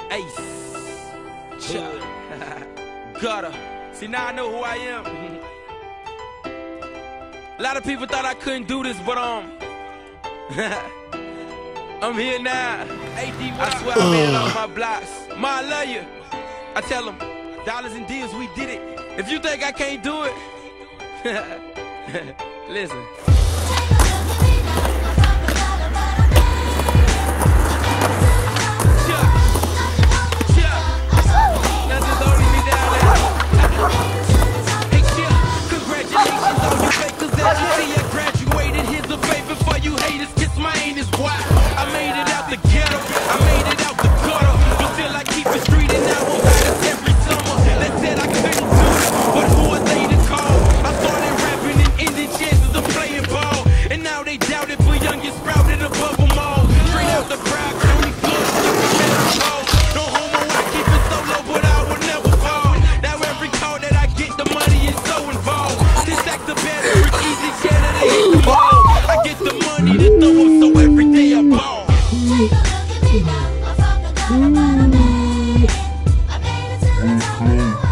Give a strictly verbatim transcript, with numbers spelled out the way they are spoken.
Ace. Chuck. Gutter. See, now I know who I am. A lot of people thought I couldn't do this, but um, I'm here now. I swear I made it off my blocks. Ma, I love you. I tell them, dollars and deals, we did it. If you think I can't do it, listen. Mm-hmm.